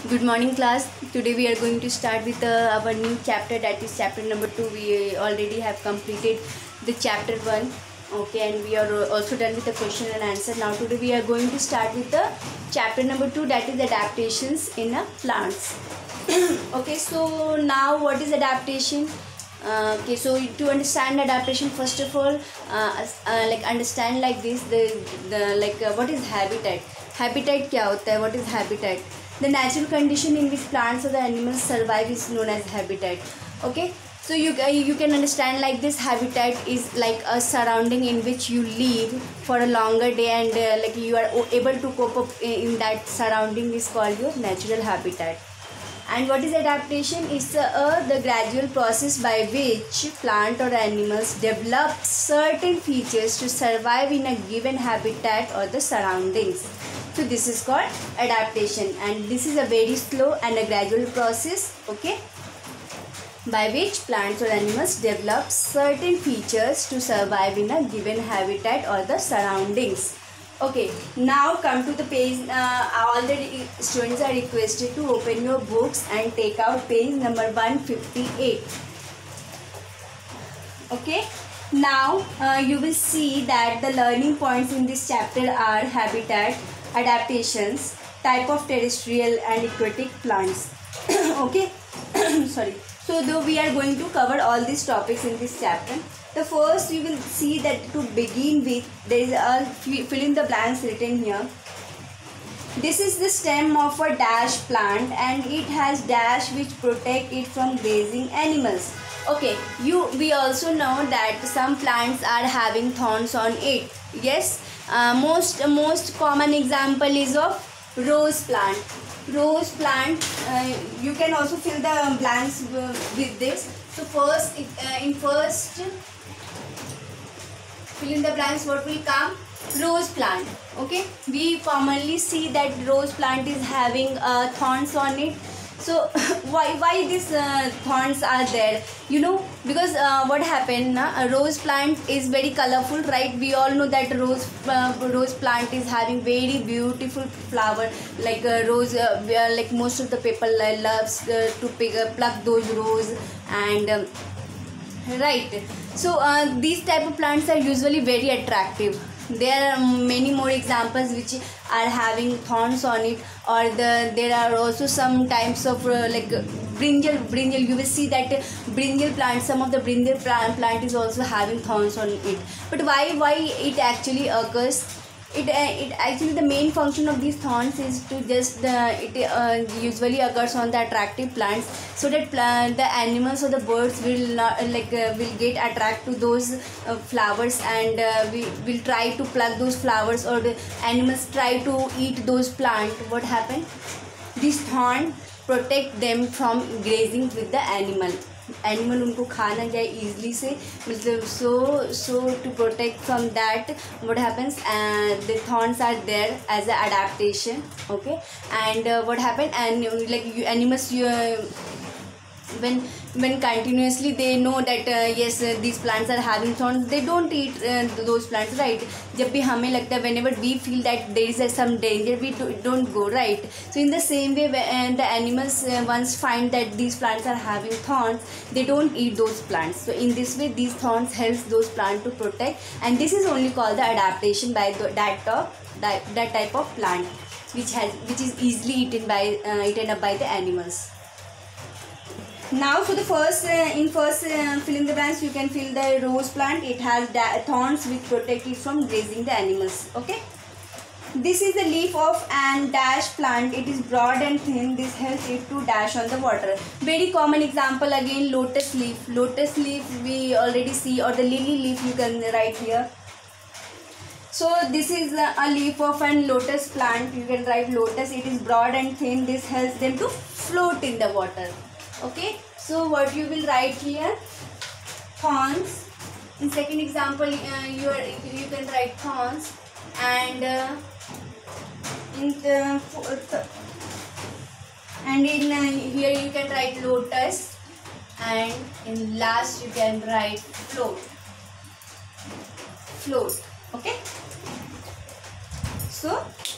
Good morning class. Today we are going to start with our new chapter, that is chapter number 2. We already have completed the chapter 1. Okay, and we are also done with the question and answer. Now today we are going to start with the chapter number 2, that is adaptations in plants. Okay, so now what is adaptation? Okay, so to understand adaptation, first of all, understand like this, what is habitat? Habitat क्या होता है? What is habitat? The natural condition in which plants or the animals survive is known as habitat. Okay, so you can understand like this. Habitat is like a surrounding in which you live for a longer day, and like you are able to cope up in that surrounding is called your natural habitat. And what is adaptation? It's the gradual process by which plant or animals develop certain features to survive in a given habitat or the surroundings. So this is called adaptation, and this is a very slow and a gradual process, okay, by which plants or animals develop certain features to survive in a given habitat or the surroundings. Okay, now come to the page. All the students are requested to open your books and take out page number 158. Okay, now you will see that the learning points in this chapter are habitat, adaptations, type of terrestrial and aquatic plants. Okay, sorry. So though we are going to cover all these topics in this chapter. The first you will see that to begin with, there is a fill in the blanks written here. This is the stem of a dash plant and it has dash which protect it from grazing animals. Okay, we also know that some plants are having thorns on it. Yes, most common example is of rose plant. Rose plant, you can also fill the blanks with this. So first fill in the blanks, what will come? Rose plant. Okay, we commonly see that rose plant is having thorns on it. So why these thorns are there? You know, because what happened, a rose plant is very colorful, right? We all know that rose plant is having very beautiful flower, like rose. Like most of the people loves to pluck those rose and right. So these type of plants are usually very attractive. There are many more examples which are having thorns on it, or there are also some types of like brinjal. You will see that brinjal plant, some of the brinjal plant is also having thorns on it. But why it actually occurs? It actually, the main function of these thorns is to just it usually occurs on the attractive plants, so that the animals or the birds will not will get attracted to those flowers, and we will try to pluck those flowers, or the animals try to eat those plants. What happen? This thorn protect them from grazing with the animal उनको खा ना जाए easily से, मतलब so to protect from that, what happens, the thorns are there as an adaptation. Okay, and what happened, and like animals, when continuously they know that yes, these plants are having thorns, they don't eat those plants, right? जब भी हमें लगता है, whenever we feel that there is some danger, we don't go, right? So in the same way, when the animals once find that these plants are having thorns, they don't eat those plants. So in this way, these thorns helps those plants to protect, and this is only called the adaptation by that type of plant, which is easily eaten up by the animals. Now for the first fill in the blanks, you can fill the rose plant. It has thorns which protect it from grazing the animals. Okay, this is the leaf of an dash plant. It is broad and thin. This helps it to dash on the water. Very common example again, lotus leaf. Lotus leaf we already see, or the lily leaf you can write here. So this is a leaf of an lotus plant. You can write lotus. It is broad and thin. This helps them to float in the water. Okay, so what you will write here? Thorns. In second example, you can write thorns, and here you can write lotus, and in last you can write float. Okay. So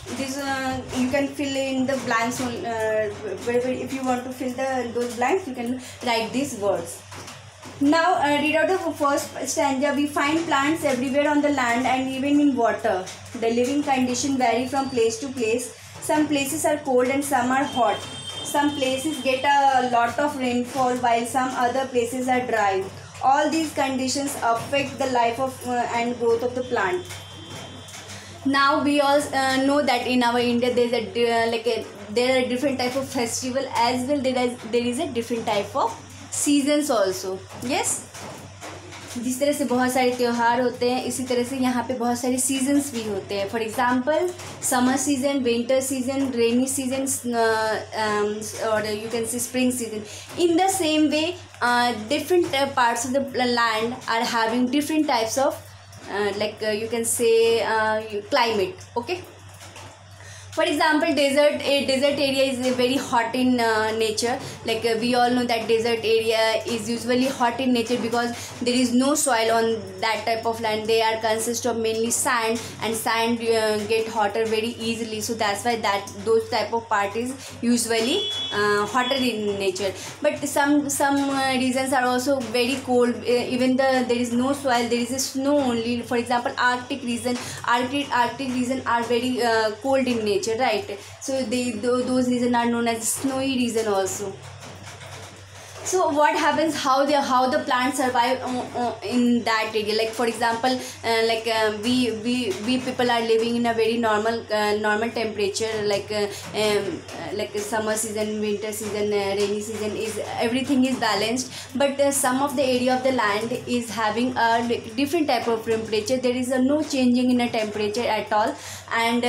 this you can fill in the blanks wherever. If you want to fill those blanks, you can write these words. Now read out the first stanza. We find plants everywhere on the land and even in water. The living condition vary from place to place. Some places are cold and some are hot. Some places get a lot of rainfall while some other places are dry. All these conditions affect the life of and growth of the plant. Now we all know that in our India there are different type of festival as well. There is a different type of seasons also. Yes, जिस तरह से बहुत सारे त्यौहार होते हैं, इसी तरह से यहाँ पे बहुत सारे सीजन्स भी होते हैं. For example summer season, winter season, rainy season और you can see spring season. In the same way different parts of the land are having different types of you can say climate. Okay, for example, desert area is very hot in nature. We all know that desert area is usually hot in nature because there is no soil on that type of land. They are consist of mainly sand, and sand get hotter very easily. So that's why those type of part is usually hotter in nature. But some regions are also very cold. Even there is no soil, there is a snow only. For example, Arctic region are very cold in nature, right? So those regions are known as snowy region also. So what happens, how the plants survive in that area? For example, we people are living in a very normal temperature, summer season, winter season, rainy season, everything is balanced. But some of the area of the land is having a different type of temperature. There is no changing in a temperature at all, and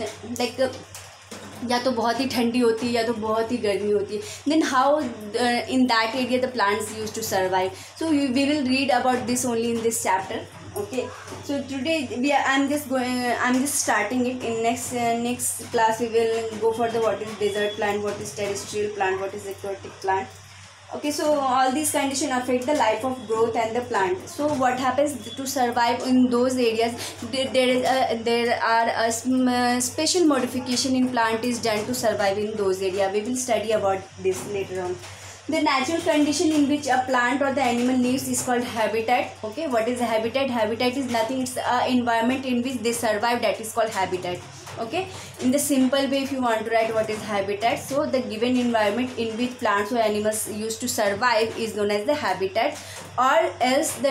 या तो बहुत ही ठंडी होती है या तो बहुत ही गर्मी होती है. Then how in that area the plants used to survive? So we will read about this only in this chapter. Okay, so today I'm just starting it. In next class we will go for the what is desert plant, what is terrestrial plant, what is aquatic plant. Okay, so all these conditions affect the life of growth and the plant. So what happens to survive in those areas? There are a special modification in plant is done to survive in those areas. We will study about this later on. The natural condition in which a plant or the animal lives is called habitat. Okay, what is a habitat? Habitat is nothing. It's an environment in which they survive. That is called habitat. Okay, in the simple way, if you want to write what is habitat, so the given environment in which plants or animals used to survive is known as the habitat. Or else the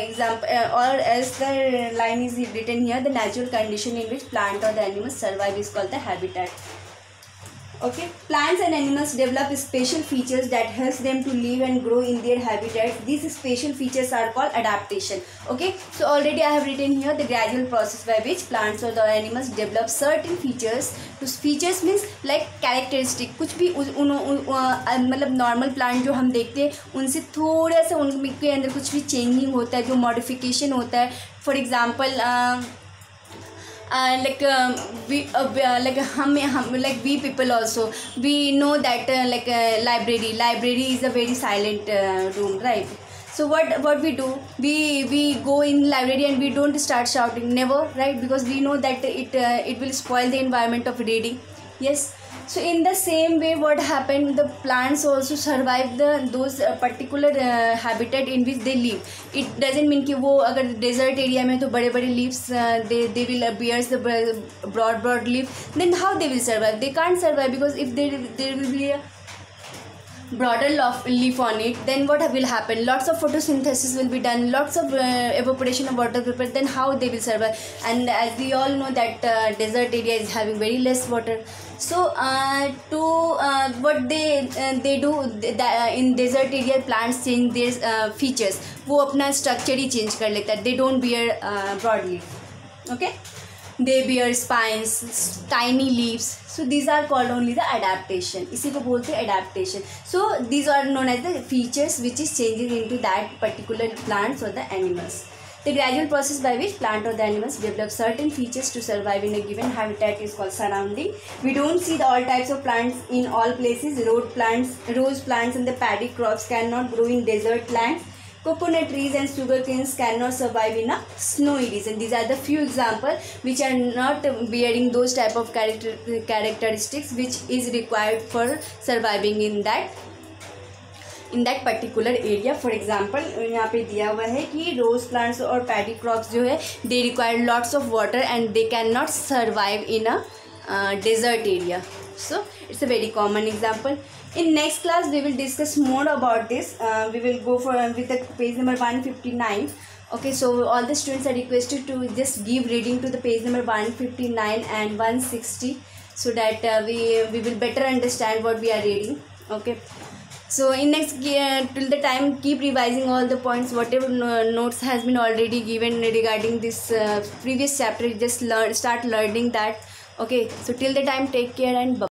line is written here, the natural condition in which plant or the animals survive is called the habitat. Okay, plants and animals develop special features that helps them to live and grow in their habitats. These special features are called adaptation. Okay, so already I have written here the gradual process by which plants or the animals develop certain features. तो features means like characteristic. कुछ भी मतलब normal plant जो हम देखते हैं उनसे थोड़ा सा उनके अंदर कुछ भी changing होता है, जो modification होता है. For example, we people also, we know that library is a very silent room, right? So what we do, we go in library and we don't start shouting, never, right? Because we know that it will spoil the environment of reading. Yes. So in the same way, what happened, the plants also survive those particular habitat in which they live. It doesn't mean कि वो अगर desert area में तो बड़े leaves they will bear the broad leaf. Then how they will survive? They can't survive because if there will be a broader leaf on it, then what will happen? Lots of photosynthesis will be done, lots of evaporation of water vapor. Then how they will survive? And as we all know that desert area is having very less water. So what they do in desert area, plants change their features. वो अपना structure ही change कर लेता है. They don't bear broad leaf. Okay, they bear spines, tiny leaves. So these are called only the adaptation. इसी को बोलते हैं adaptation. So these are known as the features which is changing into that particular plants or the animals. The gradual process by which plant or the animals develop certain features to survive in a given habitat is called surrounding. We don't see all types of plants in all places. Rose plants and the paddy crops cannot grow in desert lands. coconut trees and sugar canes cannot survive in a snowy region. These are the few examples which are not bearing those type of characteristics which is required for surviving in that particular area. For example यहाँ पे दिया हुआ है कि rose plants और paddy crops जो है they require lots of water and they cannot survive in a desert area. So it's a very common example. In next class we will discuss more about this. We will go for with the page number 159. Okay, so all the students are requested to just give reading to the page number 159 and 160 so that we will better understand what we are reading. Okay, so in next till the time keep revising all the points, whatever notes has been already given regarding this previous chapter, just start learning that. Okay, so till the time take care and bye.